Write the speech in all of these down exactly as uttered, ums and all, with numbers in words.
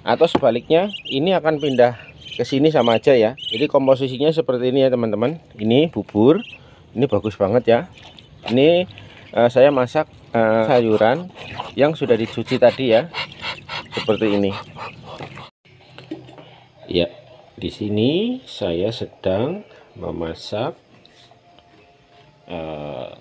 atau sebaliknya ini akan pindah ke sini sama aja ya. Jadi komposisinya seperti ini ya teman-teman. Ini bubur, ini bagus banget ya. Ini uh, saya masak uh, sayuran yang sudah dicuci tadi ya, seperti ini. Ya, di sini saya sedang memasak uh,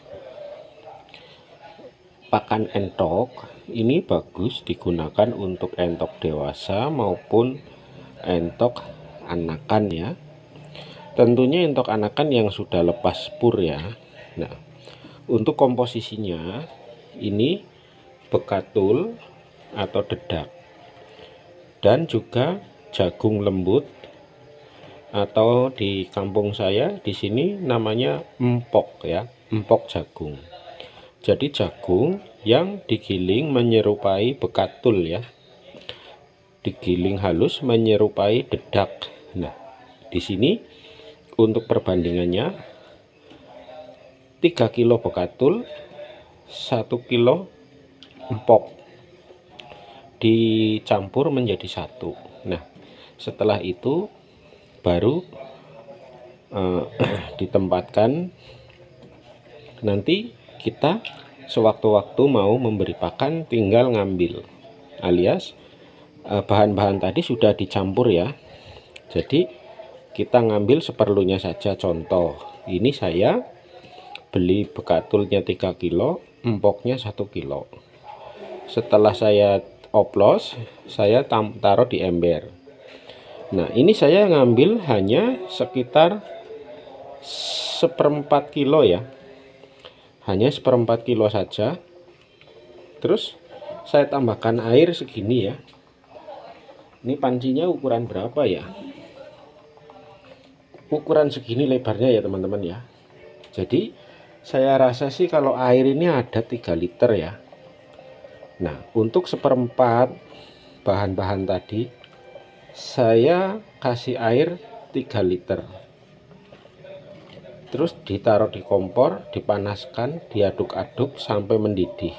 pakan entok. Ini bagus digunakan untuk entok dewasa maupun entok anakan ya. Tentunya entok anakan yang sudah lepas spur ya. Nah, untuk komposisinya ini bekatul atau dedak dan juga jagung lembut, atau di kampung saya di sini namanya empok ya, empok jagung. Jadi jagung yang digiling menyerupai bekatul ya, digiling halus menyerupai dedak. Nah, di sini untuk perbandingannya tiga kilo bekatul, satu kilo empok dicampur menjadi satu. Nah, setelah itu baru uh, ditempatkan. Nanti kita sewaktu-waktu mau memberi pakan tinggal ngambil, alias bahan-bahan tadi sudah dicampur ya. Jadi kita ngambil seperlunya saja. Contoh, ini saya beli bekatulnya tiga kilo, empoknya satu kilo. Setelah saya oplos, saya taruh di ember. Nah, ini saya ngambil hanya sekitar seperempat kilo ya, hanya seperempat kilo saja. Terus saya tambahkan air segini ya. Ini pancinya ukuran berapa ya? Ukuran segini lebarnya ya teman-teman ya. Jadi saya rasa sih kalau air ini ada tiga liter ya. Nah, untuk seperempat bahan-bahan tadi saya kasih air tiga liter. Terus ditaruh di kompor, dipanaskan, diaduk-aduk sampai mendidih.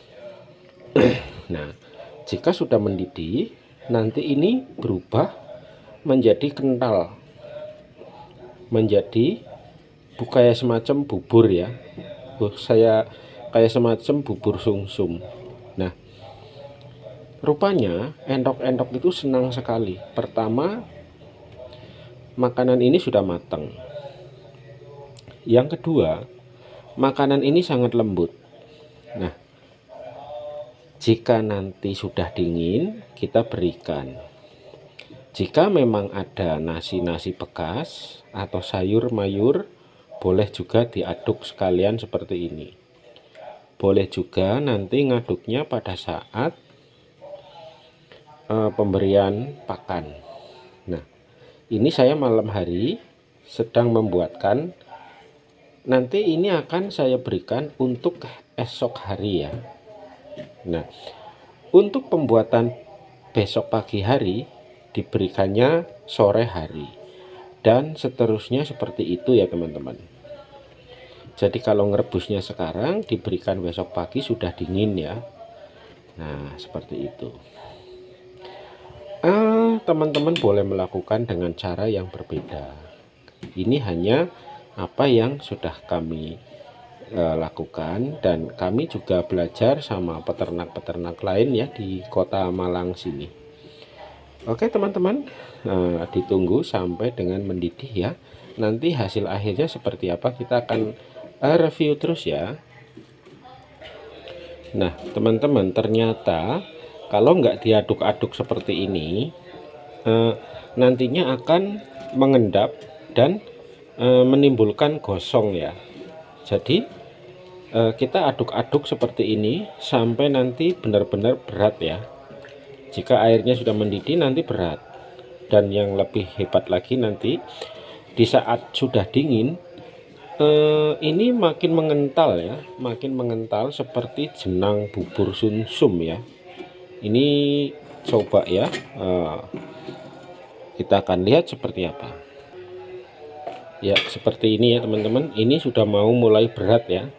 Nah, jika sudah mendidih, nanti ini berubah menjadi kental, menjadi kayak semacam bubur ya. Oh, saya kayak semacam bubur sumsum. Nah, rupanya endok-endok itu senang sekali. Pertama, makanan ini sudah matang. Yang kedua, makanan ini sangat lembut. Nah, jika nanti sudah dingin, kita berikan. Jika memang ada nasi-nasi bekas atau sayur mayur, boleh juga diaduk sekalian seperti ini. Boleh juga nanti ngaduknya pada saat uh, pemberian pakan. Nah, ini saya malam hari sedang membuatkan. Nanti ini akan saya berikan untuk esok hari ya. Nah, untuk pembuatan besok pagi hari diberikannya sore hari, dan seterusnya seperti itu ya teman-teman. Jadi kalau ngerebusnya sekarang diberikan besok pagi sudah dingin ya. Nah, seperti itu. Ah, teman-teman boleh melakukan dengan cara yang berbeda. Ini hanya apa yang sudah kami e, lakukan, dan kami juga belajar sama peternak-peternak lain ya di kota Malang sini. Oke teman-teman, e, ditunggu sampai dengan mendidih ya. Nanti hasil akhirnya seperti apa kita akan e, review terus ya. Nah teman-teman, ternyata kalau nggak diaduk-aduk seperti ini, e, nantinya akan mengendap dan menimbulkan gosong ya. Jadi kita aduk-aduk seperti ini sampai nanti benar-benar berat ya. Jika airnya sudah mendidih nanti berat, dan yang lebih hebat lagi nanti di saat sudah dingin ini makin mengental ya, makin mengental seperti jenang bubur sumsum ya. Ini coba ya, kita akan lihat seperti apa. Ya, seperti ini ya teman-teman. Ini sudah mau mulai berat ya.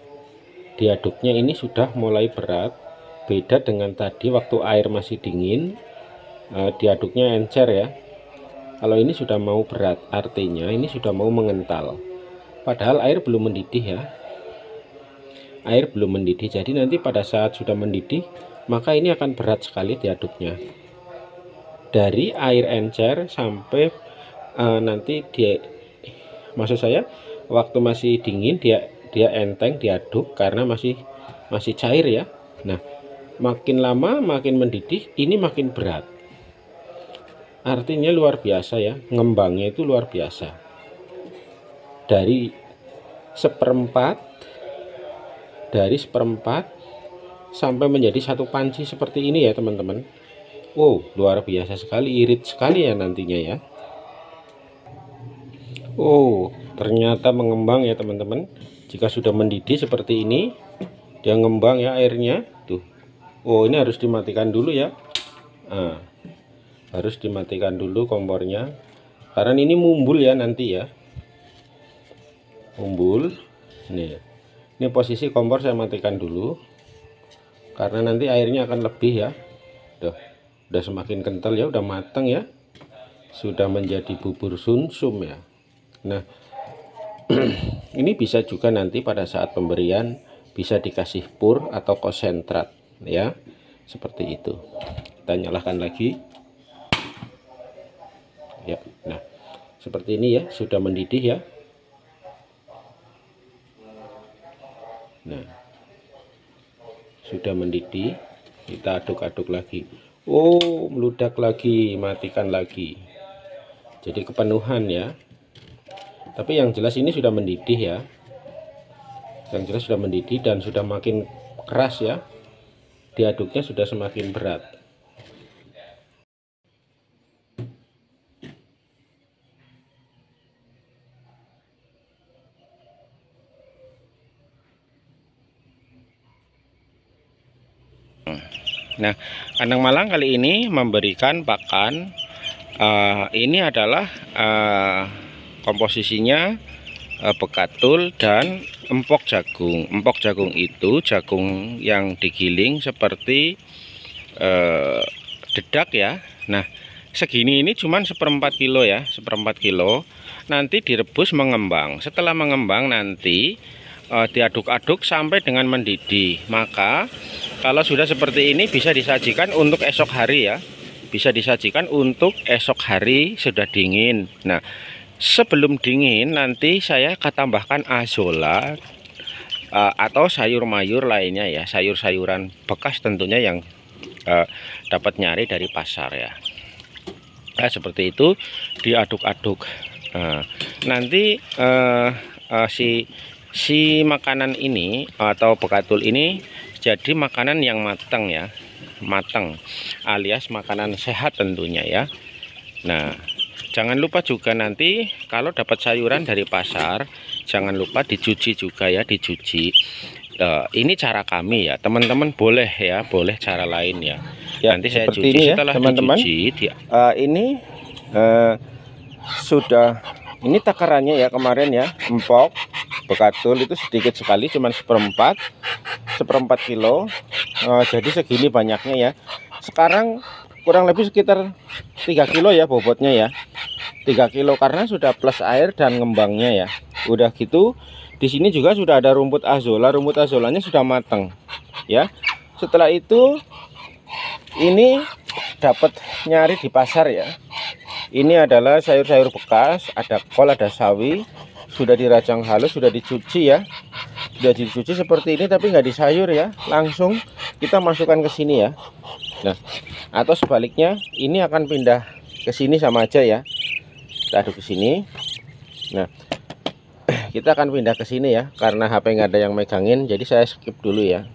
Diaduknya ini sudah mulai berat. Beda dengan tadi waktu air masih dingin. uh, diaduknya encer ya. Kalau ini sudah mau berat, artinya ini sudah mau mengental. Padahal air belum mendidih ya. Air belum mendidih, jadi nanti pada saat sudah mendidih, maka ini akan berat sekali diaduknya. Dari air encer sampai uh, nanti dia, maksud saya waktu masih dingin dia dia enteng diaduk karena masih masih cair ya. Nah, makin lama makin mendidih, ini makin berat. Artinya luar biasa ya, ngembangnya itu luar biasa. Dari seperempat, dari seperempat sampai menjadi satu panci seperti ini ya teman-teman. Wow, luar biasa sekali, irit sekali ya nantinya ya. Oh, ternyata mengembang ya teman-teman. Jika sudah mendidih seperti ini, dia ngembang ya airnya tuh. Oh, ini harus dimatikan dulu ya. Nah, harus dimatikan dulu kompornya karena ini mumbul ya nanti ya, mumbul. Nih, ini posisi kompor saya matikan dulu karena nanti airnya akan lebih ya. Udah, udah semakin kental ya, udah matang ya, sudah menjadi bubur sumsum ya. Nah, ini bisa juga nanti pada saat pemberian bisa dikasih pur atau konsentrat ya, seperti itu. Kita nyalakan lagi ya. Nah, seperti ini ya, sudah mendidih ya. Nah, sudah mendidih, kita aduk-aduk lagi. Oh, meludak lagi, matikan lagi, jadi kepenuhan ya. Tapi yang jelas ini sudah mendidih ya, yang jelas sudah mendidih dan sudah makin keras ya, diaduknya sudah semakin berat. Nah, kandang malang kali ini memberikan pakan. Uh, ini adalah uh, komposisinya uh, bekatul dan empok jagung. Empok jagung itu jagung yang digiling seperti uh, dedak ya. Nah, segini ini cuman seperempat kilo ya, seperempat kilo. Nanti direbus mengembang. Setelah mengembang nanti uh, diaduk-aduk sampai dengan mendidih. Maka kalau sudah seperti ini bisa disajikan untuk esok hari ya. Bisa disajikan untuk esok hari sudah dingin. Nah, sebelum dingin nanti saya akan tambahkan azola uh, atau sayur mayur lainnya ya. Sayur-sayuran bekas tentunya yang uh, dapat nyari dari pasar ya. Nah, seperti itu diaduk-aduk. Uh, nanti uh, uh, si si makanan ini atau bekatul ini jadi makanan yang matang ya, matang alias makanan sehat tentunya ya. Nah, jangan lupa juga nanti kalau dapat sayuran dari pasar jangan lupa dicuci juga ya, dicuci. Uh, ini cara kami ya teman-teman, boleh ya, boleh cara lain ya, ya nanti saya cuci ini setelah ya, teman-teman. Dicuci, uh, ini uh, sudah, ini takarannya ya kemarin ya, empok bekatul itu sedikit sekali, cuman seperempat seperempat kilo. Uh, jadi segini banyaknya ya. Sekarang kurang lebih sekitar tiga kilo ya bobotnya ya, tiga kilo karena sudah plus air dan ngembangnya ya. Udah gitu di sini juga sudah ada rumput azola, rumput azolanya sudah matang ya. Setelah itu ini dapat nyari di pasar ya. Ini adalah sayur-sayur bekas, ada kol, ada sawi, sudah dirajang halus, sudah dicuci ya, sudah dicuci seperti ini, tapi nggak disayur ya, langsung kita masukkan ke sini ya. Nah, atau sebaliknya ini akan pindah ke sini sama aja ya, kita aduk ke sini. Nah, kita akan pindah ke sini ya, karena H P nggak ada yang megangin, jadi saya skip dulu ya.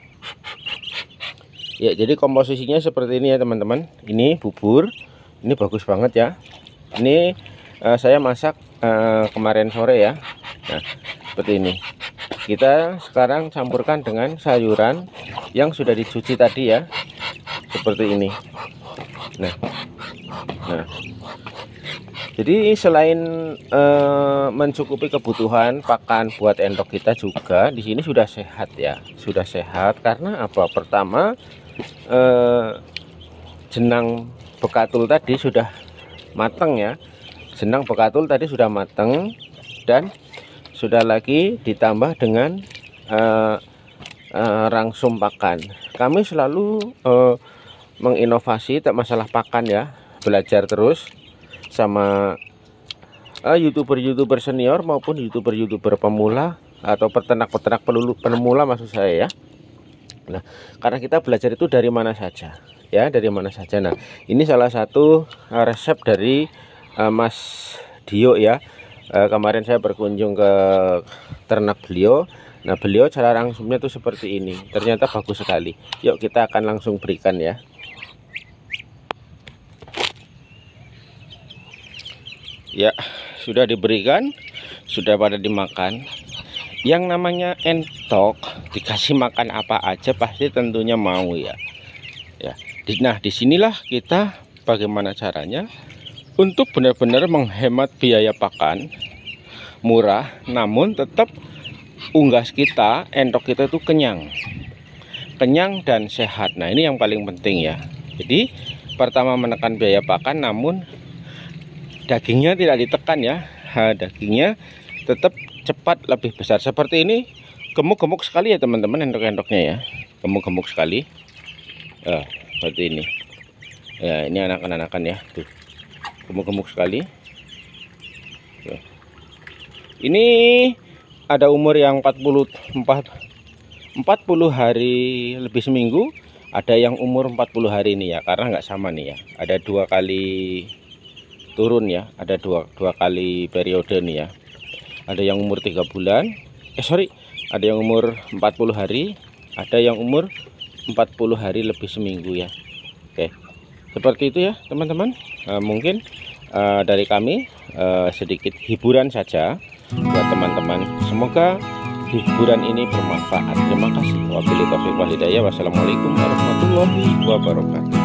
Ya, jadi komposisinya seperti ini ya teman-teman. Ini bubur, ini bagus banget ya. Ini uh, saya masak uh, kemarin sore ya. Nah, seperti ini. Kita sekarang campurkan dengan sayuran yang sudah dicuci tadi ya, seperti ini. Nah, nah. Jadi selain uh, mencukupi kebutuhan pakan buat endok kita juga, di sini sudah sehat ya, sudah sehat karena apa? Pertama, uh, jenang bekatul tadi sudah matang ya. Jenang bekatul tadi sudah matang dan sudah lagi ditambah dengan uh, uh, rangsum pakan. Kami selalu uh, menginovasi tak masalah pakan ya, belajar terus sama uh, youtuber-youtuber senior maupun youtuber-youtuber pemula atau peternak-peternak pemula maksud saya ya. Nah, karena kita belajar itu dari mana saja ya, dari mana saja. Nah, ini salah satu uh, resep dari uh, Mas Dio ya. Uh, kemarin saya berkunjung ke ternak beliau. Nah, beliau cara rangsumnya tuh seperti ini. Ternyata bagus sekali. Yuk kita akan langsung berikan ya. Ya, sudah diberikan, sudah pada dimakan. Yang namanya entok dikasih makan apa aja pasti tentunya mau ya. Ya. Nah, disinilah kita bagaimana caranya untuk benar-benar menghemat biaya pakan murah, namun tetap unggas kita, entok kita itu kenyang, kenyang dan sehat. Nah, ini yang paling penting ya. Jadi pertama menekan biaya pakan, namun dagingnya tidak ditekan ya. Ha, dagingnya tetap cepat lebih besar. Seperti ini, gemuk-gemuk sekali ya teman-teman entok-entoknya ya, gemuk-gemuk sekali. Ya, seperti ini. Ya, ini anak-anakan ya, tuh gemuk-gemuk sekali. Tuh. Ini ada umur yang empat puluh empat, empat puluh hari lebih seminggu, ada yang umur empat puluh hari ini ya, karena nggak sama nih ya. Ada dua kali turun ya, ada dua dua kali periode nih ya. Ada yang umur tiga bulan, eh sorry, ada yang umur empat puluh hari, ada yang umur empat puluh hari lebih seminggu ya. Oke, seperti itu ya teman-teman. Uh, mungkin uh, dari kami uh, sedikit hiburan saja buat teman-teman. Semoga hiburan ini bermanfaat. Terima kasih. Wabillahi taufiq wal hidayah. Wassalamualaikum warahmatullahi wabarakatuh.